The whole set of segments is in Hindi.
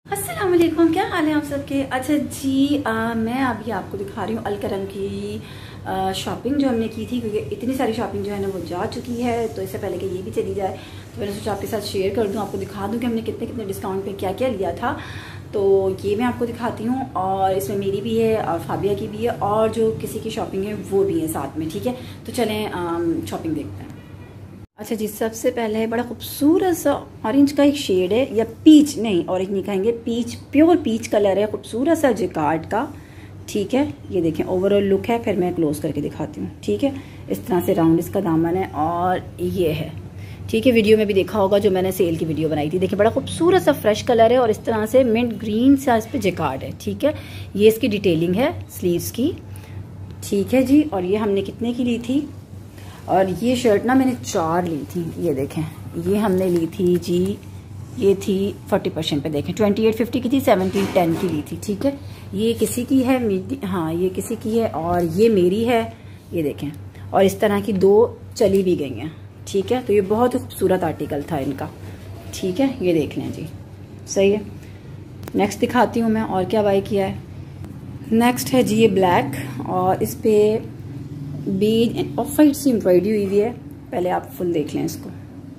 अस्सलाम वालेकुम, क्या हाल है आप सबके। अच्छा जी, मैं अभी आपको दिखा रही हूँ अलकरम की शॉपिंग जो हमने की थी, क्योंकि इतनी सारी शॉपिंग जो है ना वो जा चुकी है। तो इससे पहले कि ये भी चली जाए तो मैंने सोचा आपके साथ शेयर कर दूँ, आपको दिखा दूँ कि हमने कितने कितने डिस्काउंट पे क्या क्या लिया था। तो ये मैं आपको दिखाती हूँ, और इसमें मेरी भी है और फाबिया की भी है, और जो किसी की शॉपिंग है वो भी है साथ में। ठीक है, तो चलें शॉपिंग देखते हैं। अच्छा जी, सबसे पहले बड़ा खूबसूरत सा ऑरेंज का एक शेड है, या पीच नहीं, ऑरेंज नहीं कहेंगे, पीच, प्योर पीच कलर है, खूबसूरत सा जिकार्ड का। ठीक है, ये देखें ओवरऑल लुक है, फिर मैं क्लोज करके दिखाती हूँ। ठीक है, इस तरह से राउंड इसका दामन है, और ये है। ठीक है, वीडियो में भी देखा होगा जो मैंने सेल की वीडियो बनाई थी। देखिए बड़ा खूबसूरत सा फ्रेश कलर है, और इस तरह से मिंट ग्रीन सा इस पर जिकार्ड है। ठीक है, ये इसकी डिटेलिंग है स्लीव्स की। ठीक है जी, और ये हमने कितने की ली थी, और ये शर्ट ना मैंने 4 ली थी। ये देखें, ये हमने ली थी जी, ये थी 40% पे। देखें 2850 की थी, 1710 की ली थी। ठीक है, ये किसी की है, हाँ ये किसी की है, और ये मेरी है। ये देखें, और इस तरह की 2 चली भी गई हैं। ठीक है, तो ये बहुत ही खूबसूरत आर्टिकल था इनका। ठीक है, ये देख लें जी, सही है। नेक्स्ट दिखाती हूँ मैं और क्या बाई किया है। नेक्स्ट है जी ये ब्लैक, और इस पर बीज ऑफ वाइट सी एम्ब्रॉयडरी हुई हुई है। पहले आप फुल देख लें इसको।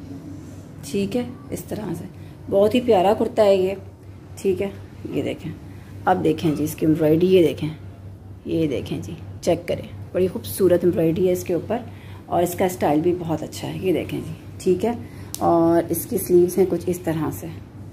ठीक है, इस तरह से बहुत ही प्यारा कुर्ता है ये। ठीक है, ये देखें, अब देखें जी इसकी एम्ब्रॉयडरी, ये देखें जी, चेक करें, बड़ी खूबसूरत एम्ब्रॉयडरी है इसके ऊपर, और इसका स्टाइल भी बहुत अच्छा है। ये देखें जी, ठीक है, और इसकी स्लीव्स हैं कुछ इस तरह से।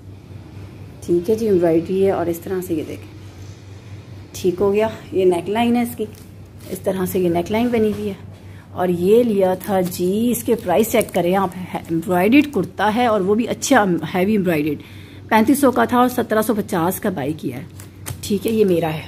ठीक है जी, एम्ब्रॉयडरी है, और इस तरह से ये देखें, ठीक हो गया। ये नेक लाइन है इसकी, इस तरह से ये नेक लाइन बनी हुई है। और ये लिया था जी, इसके प्राइस चेक करें आप, एम्ब्रॉयडर्ड कुर्ता है, और वो भी अच्छा हैवी एम्ब्रॉयडर्ड, 3500 का था, और 1750 का बाई किया है। ठीक है, ये मेरा है।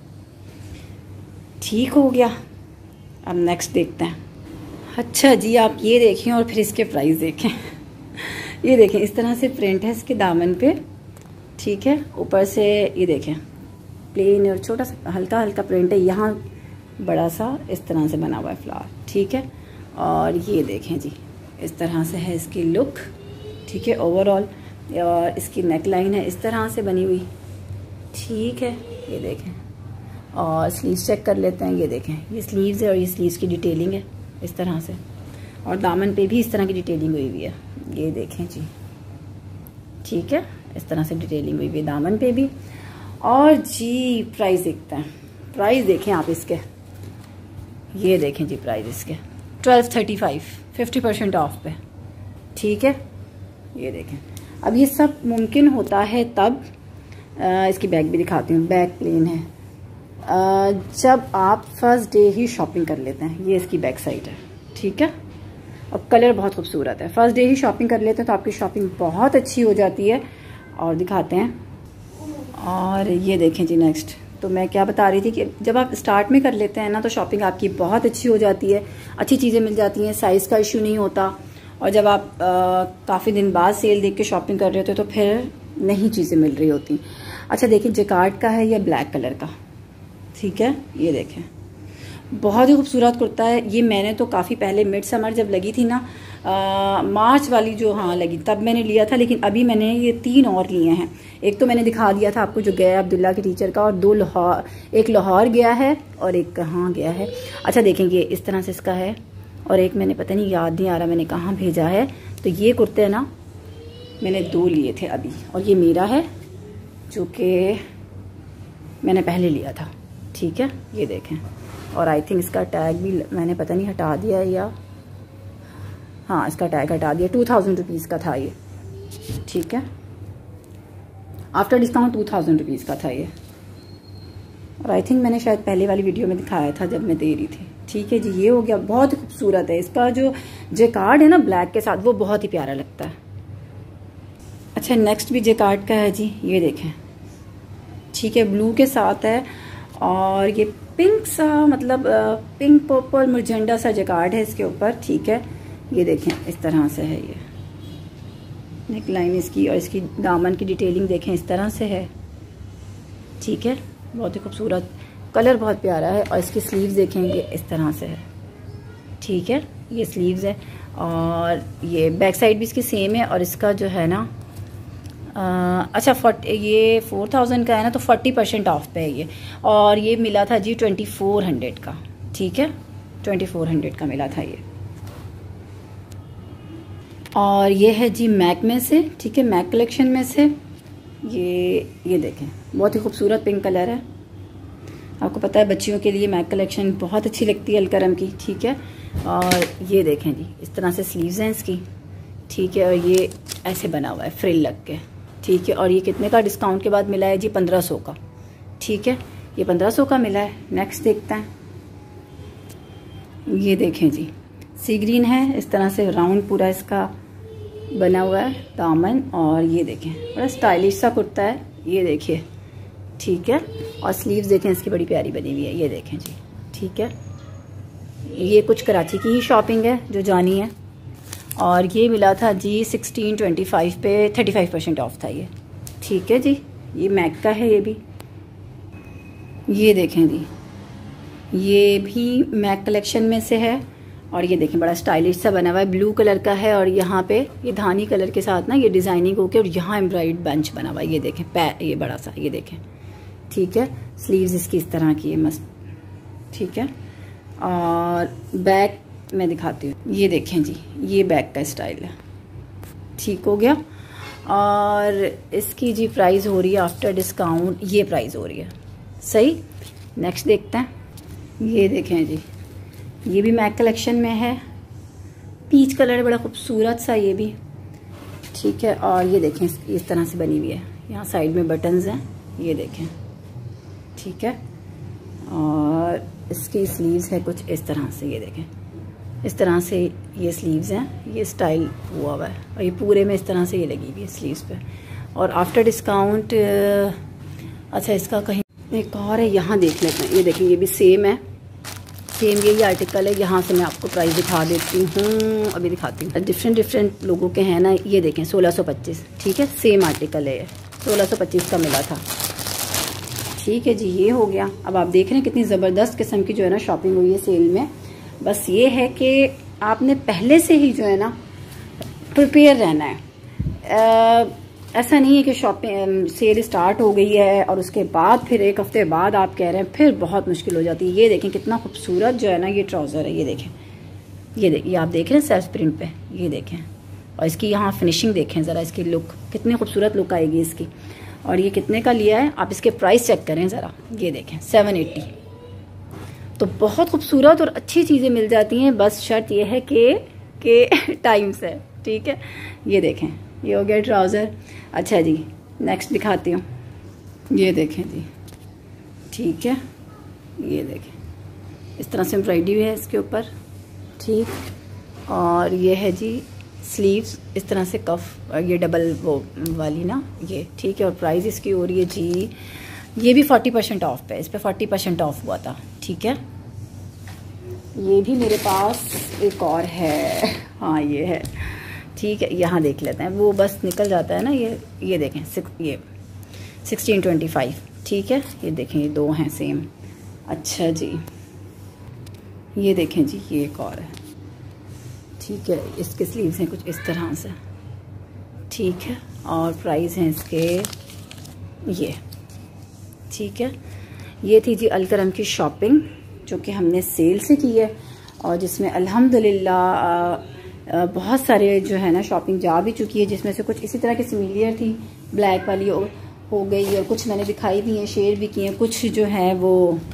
ठीक हो गया, अब नेक्स्ट देखते हैं। अच्छा जी, आप ये देखें और फिर इसके प्राइस देखें। ये देखें, इस तरह से प्रिंट है इसके दामन पे। ठीक है, ऊपर से ये देखें प्लेन और छोटा सा हल्का हल्का प्रिंट है, यहाँ बड़ा सा इस तरह से बना हुआ है फ्लावर। ठीक है, और ये देखें जी, इस तरह से है इसकी लुक। ठीक है, ओवरऑल, और इसकी नेक लाइन है इस तरह से बनी हुई। ठीक है, ये देखें, और स्लीव्स चेक कर लेते हैं। ये देखें, ये स्लीव्स है, और ये स्लीव्स की डिटेलिंग है इस तरह से, और दामन पे भी इस तरह की डिटेलिंग हुई हुई है। ये देखें जी, ठीक है, इस तरह से डिटेलिंग हुई हुई है दामन पे भी। और जी प्राइस देखते हैं, प्राइस देखें आप इसके, ये देखें जी प्राइस इसके 1235, 50% ऑफ पे। ठीक है, ये देखें। अब ये सब मुमकिन होता है तब, इसकी बैग भी दिखाती हूँ, बैग प्लेन है, जब आप फर्स्ट डे ही शॉपिंग कर लेते हैं। ये इसकी बैक साइड है। ठीक है, और कलर बहुत खूबसूरत है। फर्स्ट डे ही शॉपिंग कर लेते हैं तो आपकी शॉपिंग बहुत अच्छी हो जाती है। और दिखाते हैं, और ये देखें जी नेक्स्ट, तो मैं क्या बता रही थी कि जब आप स्टार्ट में कर लेते हैं ना तो शॉपिंग आपकी बहुत अच्छी हो जाती है, अच्छी चीज़ें मिल जाती हैं, साइज़ का इशू नहीं होता। और जब आप काफ़ी दिन बाद सेल देख के शॉपिंग कर रहे होते तो फिर नई चीज़ें मिल रही होती। अच्छा देखिए, जिकार्ड का है, या ब्लैक कलर का। ठीक है, ये देखें, बहुत ही खूबसूरत कुर्ता है। ये मैंने तो काफ़ी पहले मिड समर जब लगी थी ना, मार्च वाली जो हाँ लगी, तब मैंने लिया था, लेकिन अभी मैंने ये 3 और लिए हैं। एक तो मैंने दिखा दिया था आपको जो गया अब्दुल्ला की टीचर का, और 2 लाहौर, एक लाहौर गया है और एक कहाँ गया है। अच्छा देखेंगे, इस तरह से इसका है, और एक मैंने पता नहीं, याद नहीं आ रहा मैंने कहाँ भेजा है। तो ये कुर्ते ना मैंने 2 लिए थे अभी, और ये मेरा है जो कि मैंने पहले लिया था। ठीक है, ये देखें, और आई थिंक इसका टैग भी मैंने पता नहीं हटा दिया है, या हाँ इसका टैग हटा दिया। 2000 रुपीज़ का था ये। ठीक है, आफ्टर डिस्काउंट 2000 रुपीज़ का था ये, और आई थिंक मैंने शायद पहले वाली वीडियो में दिखाया था जब मैं दे रही थी। ठीक है जी, ये हो गया, बहुत खूबसूरत है। इसका जो जेकार्ड है ना ब्लैक के साथ, वो बहुत ही प्यारा लगता है। अच्छा, नेक्स्ट भी जेकार्ड का है जी, ये देखें। ठीक है, ब्लू के साथ है, और ये पिंक सा, मतलब पिंक पर्पल मुरझंडा सा जेकार्ड है इसके ऊपर। ठीक है, ये देखें, इस तरह से है ये नेक लाइन इसकी, और इसकी दामन की डिटेलिंग देखें, इस तरह से है। ठीक है, बहुत ही खूबसूरत कलर, बहुत प्यारा है। और इसकी स्लीव्स देखेंगे, इस तरह से है। ठीक है, ये स्लीव्स है, और ये बैक साइड भी इसकी सेम है, और इसका जो है ना अच्छा ये 4000 का है ना, तो 40% ऑफ पे है ये। और ये मिला था जी 2400 का, ठीक है, 2400 का मिला था ये। और ये है जी मैक में से, ठीक है, मैक कलेक्शन में से ये देखें, बहुत ही खूबसूरत पिंक कलर है। आपको पता है बच्चियों के लिए मैक कलेक्शन बहुत अच्छी लगती है अलकरम की, ठीक है। और ये देखें जी, इस तरह से स्लीव्स हैं इसकी, ठीक है। और ये ऐसे बना हुआ है फ्रिल लग के, ठीक है। और ये कितने का डिस्काउंट के बाद मिला है जी? 1500 का, ठीक है, ये 1500 का मिला है। नेक्स्ट देखते हैं, ये देखें जी, सी ग्रीन है, इस तरह से राउंड पूरा इसका बना हुआ है दामन। और ये देखें बड़ा स्टाइलिश सा कुर्ता है, ये देखिए, ठीक है। और स्लीव्स देखें इसकी बड़ी प्यारी बनी हुई है, ये देखें जी, ठीक है। ये कुछ कराची की ही शॉपिंग है जो जानी है। और ये मिला था जी 1625 पे, 35% ऑफ था ये, ठीक है जी। ये मैक का है ये भी, ये देखें जी, ये भी मैक कलेक्शन में से है। और ये देखें बड़ा स्टाइलिश सा बना हुआ है, ब्लू कलर का है। और यहाँ पे ये धानी कलर के साथ ना ये डिज़ाइनिंग होके, और यहाँ एम्ब्रॉयड बंच बना हुआ है, ये देखें ये बड़ा सा, ये देखें, ठीक है। स्लीव्स इसकी इस तरह की है मस्त, ठीक है। और बैक मैं दिखाती हूँ, ये देखें जी, ये बैक का स्टाइल है, ठीक हो गया। और इसकी जी प्राइस हो रही है आफ्टर डिस्काउंट, ये प्राइस हो रही है सही। नेक्स्ट देखते हैं, ये देखें जी, ये भी मैक कलेक्शन में है, पीच कलर, बड़ा खूबसूरत सा ये भी, ठीक है। और ये देखें इस तरह से बनी हुई है, यहाँ साइड में बटन्स हैं, ये देखें, ठीक है। और इसकी स्लीव्स है कुछ इस तरह से, ये देखें इस तरह से ये स्लीव्स हैं, ये स्टाइल हुआ है। और ये पूरे में इस तरह से ये लगी हुई है स्लीव्स पे। और आफ्टर डिस्काउंट, अच्छा इसका कहीं एक और है, यहाँ देख लेते हैं, ये देखें ये भी सेम है, सेम यही आर्टिकल है। यहाँ से मैं आपको प्राइस दिखा देती हूँ, अभी दिखाती हूँ। डिफरेंट लोगों के हैं ना, ये देखें 1625, ठीक है, सेम आर्टिकल है ये, 1625 का मिला था, ठीक है जी। ये हो गया। अब आप देख रहे हैं कितनी ज़बरदस्त किस्म की जो है ना शॉपिंग हुई है सेल में। बस ये है कि आपने पहले से ही जो है ना प्रिपेयर रहना है। ऐसा नहीं है कि शॉपिंग सेल स्टार्ट हो गई है और उसके बाद फिर एक हफ्ते बाद आप कह रहे हैं, फिर बहुत मुश्किल हो जाती है। ये देखें कितना खूबसूरत जो है ना ये ट्राउज़र है, ये देखें, ये आप देख रहे हैं सेल्फ प्रिंट पे, ये देखें। और इसकी यहाँ फिनिशिंग देखें ज़रा, इसकी लुक कितनी खूबसूरत लुक आएगी इसकी। और ये कितने का लिया है, आप इसके प्राइस चेक करें ज़रा, ये देखें 780। तो बहुत खूबसूरत और अच्छी चीज़ें मिल जाती हैं, बस शर्त यह है कि टाइम से, ठीक है। ये देखें, ये हो गया ट्राउज़र। अच्छा जी, नेक्स्ट दिखाती हूँ, ये देखें जी, ठीक है, ये देखें इस तरह से एम्ब्रॉयडरी है इसके ऊपर, ठीक। और ये है जी स्लीव्स इस तरह से कफ, ये डबल वो वाली ना ये, ठीक है। और प्राइस इसकी हो रही है जी, ये भी 40% ऑफ पे, इस पे 40% ऑफ हुआ था, ठीक है। ये भी मेरे पास एक और है, हाँ ये है, ठीक है। यहाँ देख लेते हैं, वो बस निकल जाता है ना ये देखें ये 1625, ठीक है। ये देखें ये दो हैं सेम। अच्छा जी, ये देखें जी, ये एक और है, ठीक है। इसके स्लीव्स हैं कुछ इस तरह से, ठीक है। और प्राइस हैं इसके ये, ठीक है। ये थी जी अलकरम की शॉपिंग जो कि हमने सेल से की है, और जिसमें अल्हम्दुलिल्लाह बहुत सारे जो है ना शॉपिंग जा भी चुकी है, जिसमें से कुछ इसी तरह की सिमिलियर थी, ब्लैक वाली हो गई, और कुछ मैंने दिखाई भी हैं, शेयर भी किए हैं, कुछ जो है वो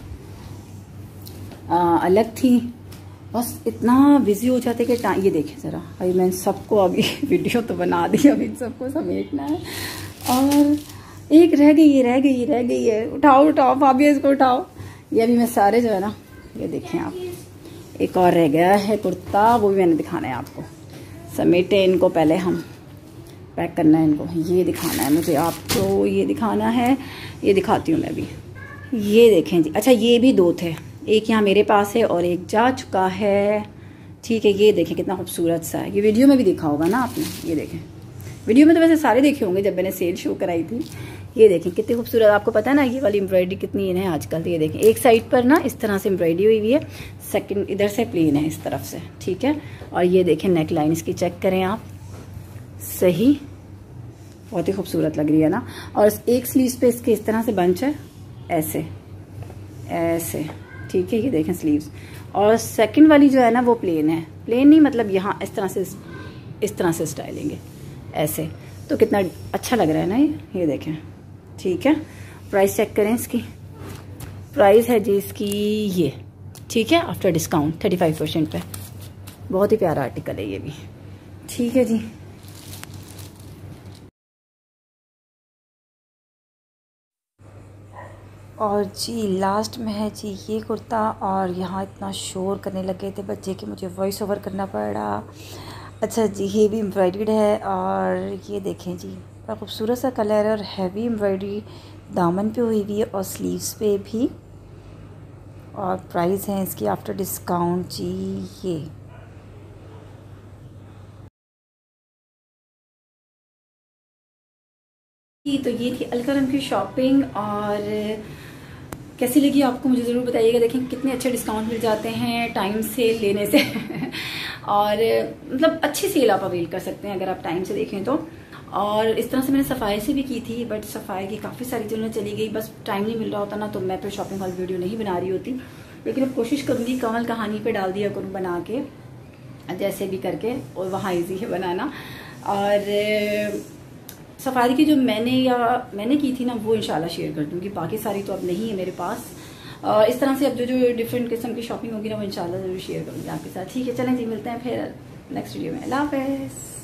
अलग थी। बस इतना बिजी हो जाते कि टाइम, ये देखें ज़रा, भाई मैंने सबको अभी वीडियो तो बना दी, अभी सबको समेटना है। और एक रह गई है, उठाओ भाभी इसको उठाओ। ये अभी मैं सारे जो है ना, ये देखें आप, एक और रह गया है कुर्ता, वो भी मैंने दिखाना है आपको। समेटे इनको, पहले हम पैक करना है इनको, ये दिखाना है मुझे आपको, ये दिखाना है, ये दिखाती हूँ मैं भी। ये देखें जी, अच्छा ये भी दो थे, एक यहाँ मेरे पास है और एक जा चुका है, ठीक है। ये देखें कितना खूबसूरत सा है, ये वीडियो में भी देखा होगा ना आपने, ये देखें वीडियो में तो वैसे सारे देखे होंगे जब मैंने सेल शो कराई थी। ये देखें कितनी खूबसूरत, आपको पता है ना ये वाली एम्ब्रॉयडरी कितनी है आजकल। तो ये देखें एक साइड पर ना इस तरह से एम्ब्रॉयडरी हुई है, सेकंड इधर से प्लेन है इस तरफ से, ठीक है। और ये देखें नेक लाइन इसकी चेक करें आप, सही, बहुत ही खूबसूरत लग रही है ना। और एक स्लीव्स पे इसके इस तरह से बंच है, ऐसे ऐसे, ठीक है, ये देखें स्लीव्स। और सेकंड वाली जो है ना वो प्लेन है, प्लेन नहीं मतलब यहाँ इस तरह से स्टाइलिंग है ऐसे। तो कितना अच्छा लग रहा है ना ये देखें, ठीक है। प्राइस चेक करें इसकी, प्राइस है जी इसकी ये, ठीक है, आफ्टर डिस्काउंट 35% पे। बहुत ही प्यारा आर्टिकल है ये भी, ठीक है जी। और जी लास्ट में है जी ये कुर्ता, और यहाँ इतना शोर करने लगे थे बच्चे कि मुझे वॉइस ओवर करना पड़ा। अच्छा जी, ये भी एम्ब्रॉयडर्ड है, और ये देखें जी बड़ा खूबसूरत सा कलर है, और हैवी एम्ब्रॉयडरी दामन पे हुई हुई है और स्लीव्स पे भी। और प्राइस है इसकी आफ्टर डिस्काउंट जी ये। तो ये थी अलकरम की शॉपिंग, और कैसी लगी आपको मुझे ज़रूर बताइएगा। देखें कितने अच्छे डिस्काउंट मिल जाते हैं टाइम से लेने से और मतलब अच्छी सेल आप अवेल कर सकते हैं अगर आप टाइम से देखें तो। और इस तरह से मैंने सफाई से भी की थी, बट सफाई की काफ़ी सारी चीज़ें चली गई, बस टाइम नहीं मिल रहा होता ना, तो मैं फिर शॉपिंग वाली वीडियो नहीं बना रही होती। लेकिन अब कोशिश करूँगी कमल कहानी पे डाल दिया करूँ बना के, जैसे भी करके, और वहाँ ईजी है बनाना। और सफारी की जो मैंने की थी ना वो इंशाल्लाह शेयर कर दूँगी, बाकी सारी तो अब नहीं है मेरे पास। इस तरह से अब जो डिफरेंट किस्म की शॉपिंग होगी ना वो इंशाल्लाह जरूर शेयर करूँगी आपके साथ, ठीक है। चलें जी, मिलते हैं फिर नेक्स्ट वीडियो में। अल्लाह हाफ़िज़।